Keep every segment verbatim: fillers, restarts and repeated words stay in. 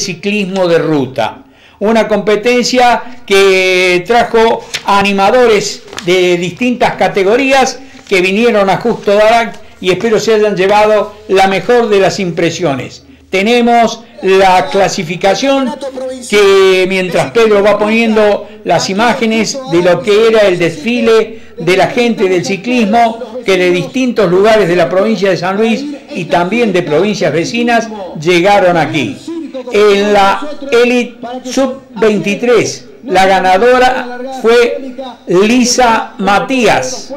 ciclismo de ruta. Una competencia que trajo animadores de distintas categorías que vinieron a Justo Daract y espero se hayan llevado la mejor de las impresiones. Tenemos la clasificación que mientras Pedro va poniendo las imágenes de lo que era el desfile de la gente del ciclismo que de distintos lugares de la provincia de San Luis y también de provincias vecinas llegaron aquí. En la Elite Sub veintitrés, la ganadora fue Lisa Matías,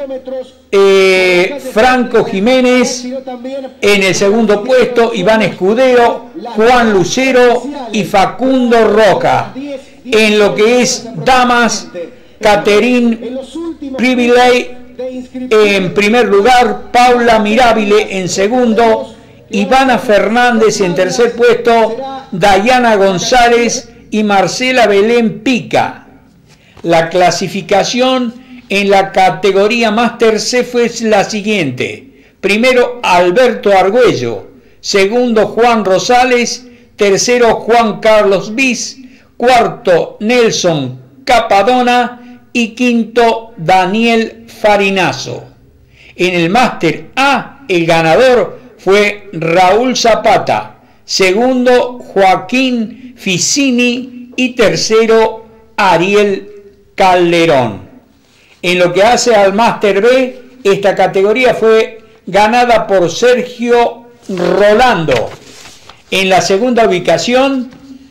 eh, Franco Jiménez en el segundo puesto, Iván Escudero, Juan Lucero y Facundo Roca. En lo que es damas, Caterine Priviley en primer lugar, Paula Mirabile en segundo, Ivana Fernández en tercer puesto, Dayana González y Marcela Belén Pica. La clasificación en la categoría Master C fue la siguiente: primero Alberto Argüello, segundo Juan Rosales, tercero Juan Carlos Bis, cuarto Nelson Capadona y quinto Daniel Farinazo. En el Master A el ganador fue Raúl Zapata, segundo Joaquín Ficini y tercero Ariel Calderón. En lo que hace al Master B, esta categoría fue ganada por Sergio Rolando. En la segunda ubicación,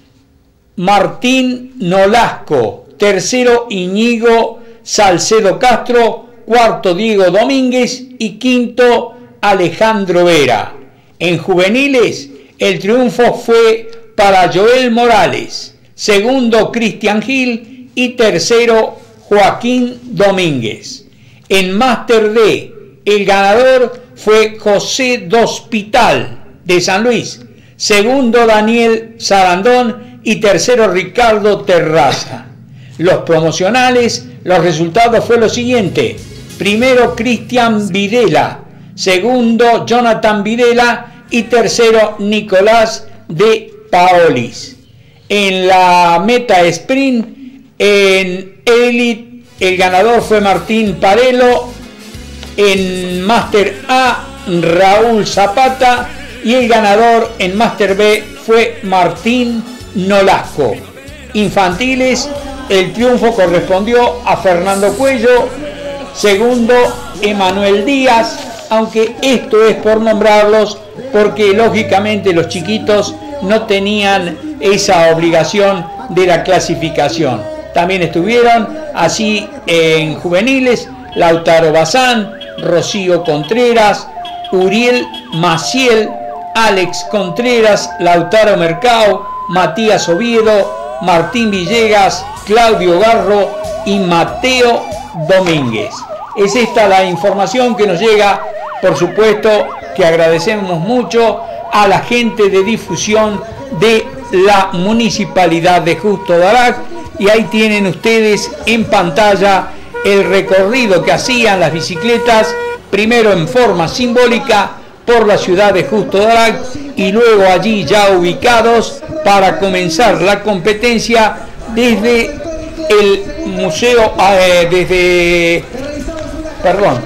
Martín Nolasco, tercero Iñigo Salcedo Castro, cuarto Diego Domínguez y quinto Alejandro Vera. En juveniles, el triunfo fue para Joel Morales, segundo Cristian Gil y tercero Joaquín Domínguez. En Master D, el ganador fue José Dospital de San Luis, segundo Daniel Sarandón y tercero Ricardo Terraza. Los promocionales, los resultados fue lo siguiente: primero Cristian Videla, segundo Jonathan Videla y tercero Nicolás de Paolis. En la meta sprint, en Elite, el ganador fue Martín Parelo. En Master A, Raúl Zapata. Y el ganador en Master B fue Martín Nolasco. Infantiles, el triunfo correspondió a Fernando Cuello, segundo Emanuel Díaz, aunque esto es por nombrarlos porque lógicamente los chiquitos no tenían esa obligación de la clasificación. También estuvieron así en juveniles Lautaro Bazán, Rocío Contreras, Uriel Maciel, Alex Contreras, Lautaro Mercado, Matías Oviedo, Martín Villegas, Claudio Garro y Mateo Domínguez. Es esta la información que nos llega, por supuesto que agradecemos mucho a la gente de difusión de la Municipalidad de Justo Daract, y ahí tienen ustedes en pantalla el recorrido que hacían las bicicletas, primero en forma simbólica por la ciudad de Justo Daract y luego allí ya ubicados para comenzar la competencia desde el museo, eh, desde, perdón,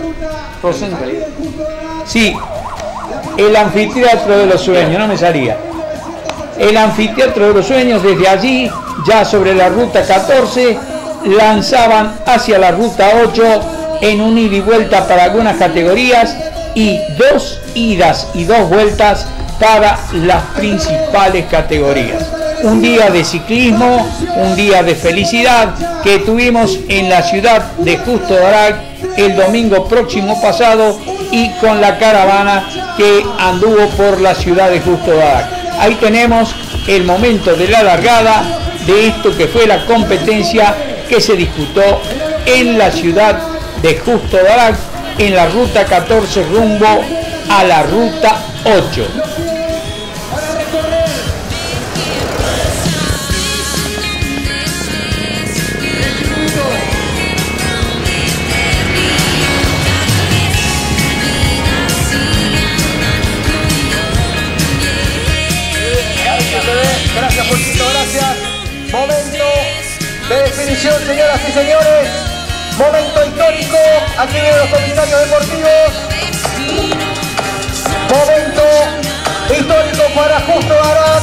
sí, el anfiteatro de los sueños, no me salía, el anfiteatro de los sueños. Desde allí, ya sobre la ruta catorce, lanzaban hacia la ruta ocho en un ida y vuelta para algunas categorías y dos idas y dos vueltas para las principales categorías. Un día de ciclismo, un día de felicidad que tuvimos en la ciudad de Justo Daract el domingo próximo pasado y con la caravana que anduvo por la ciudad de Justo Daract. Ahí tenemos el momento de la largada de esto que fue la competencia que se disputó en la ciudad de Justo Daract en la ruta catorce rumbo a la ruta ocho. Momento de definición, señoras y señores. Momento histórico. Aquí vienen los comisarios deportivos. Momento histórico para Justo Barat.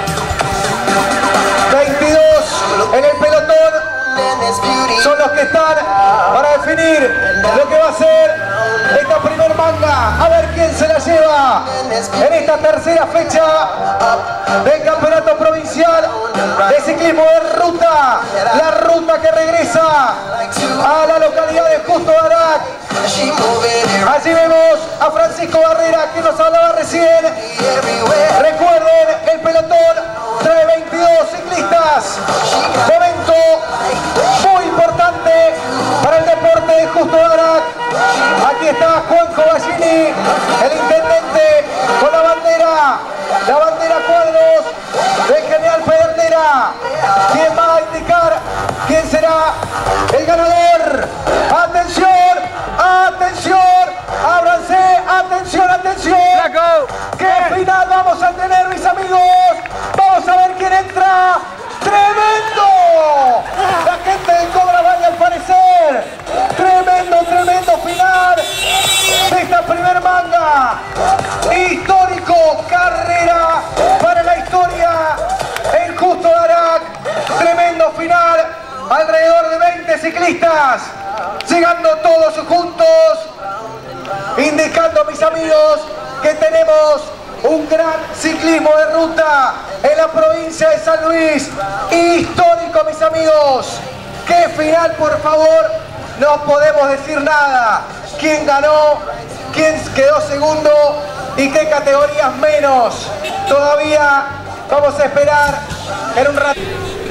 veintidós en el pelotón. Son los que están para definir lo que va a ser esta primer manga. A ver quién se la lleva en esta tercera fecha del campeonato provincial de ciclismo de ruta. La ruta que regresa a la localidad de Justo Barat. Allí vemos a Francisco Barrera, que nos hablaba recién. Recuerden, el pelotón trae veintidós ciclistas. Momento muy importante para el deporte de Justo Barat. Aquí está Juanjo Ballini, el intendente, con la bandera, la bandera cuadros del general Pedernera. ¿Quién va a indicar quién será el ganador? ¡Atención! ¡Atención! ¡Ábranse! ¡Atención! ¡Atención! ¡Qué final vamos a tener, mis amigos! ¡Vamos a ver quién entra! ¡Tremendo! La gente del Cobra Valle, al parecer. Tremendo, tremendo final de esta primer manga. Histórico, carrera para la historia en Justo Barat. Tremendo final. Alrededor de veinte ciclistas, llegando todos juntos, indicando, mis amigos, que tenemos un gran ciclismo de ruta en la provincia de San Luis. Histórico, mis amigos. ¡Qué final, por favor! No podemos decir nada. ¿Quién ganó? ¿Quién quedó segundo? ¿Y qué categorías menos? Todavía vamos a esperar en un rato.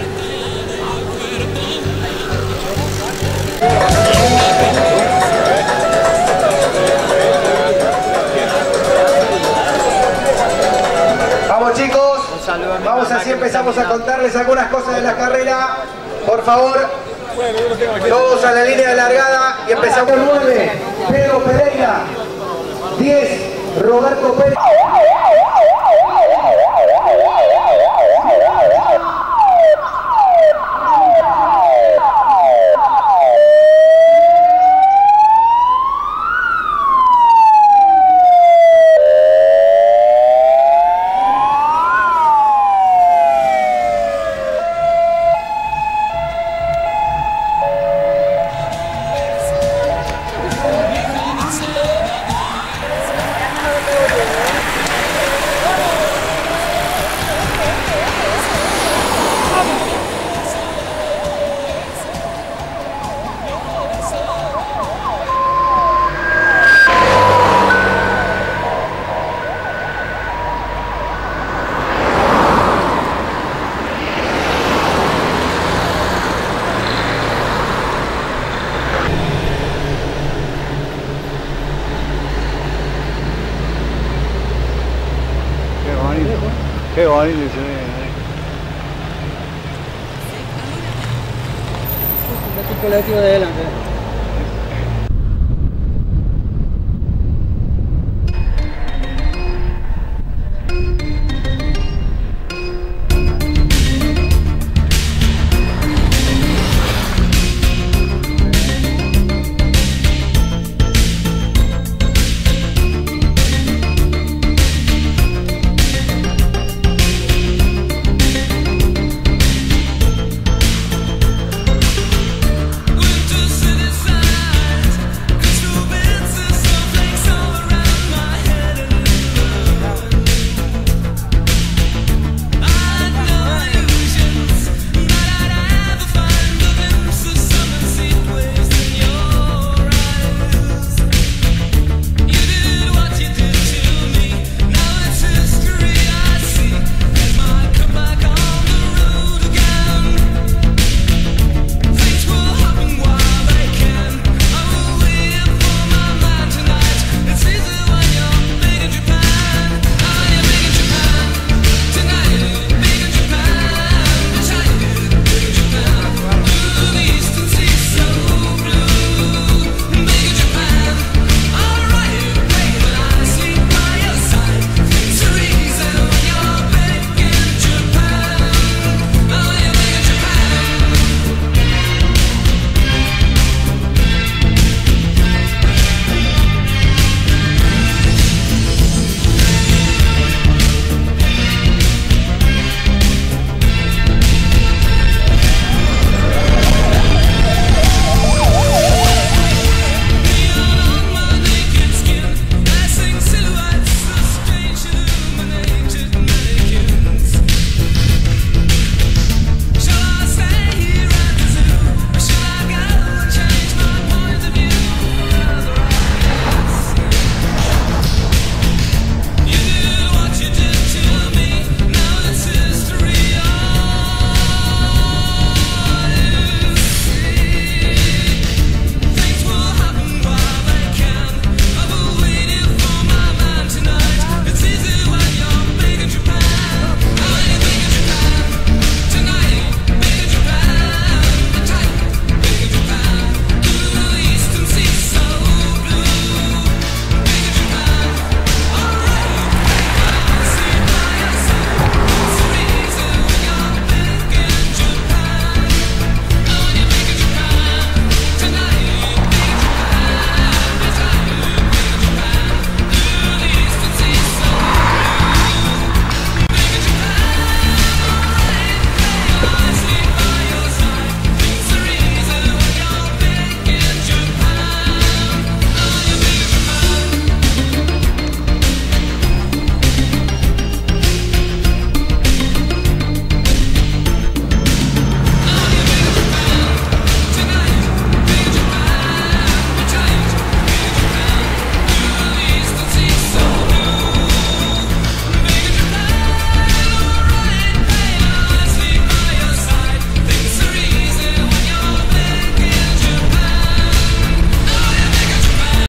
Vamos, chicos, vamos así, empezamos a contarles algunas cosas de la carrera. Por favor, todos a la línea de largada y empezamos. nueve, Pedro Pereira. diez, Roberto Pérez. Qué bonito se ve. Un colectivo de adelante.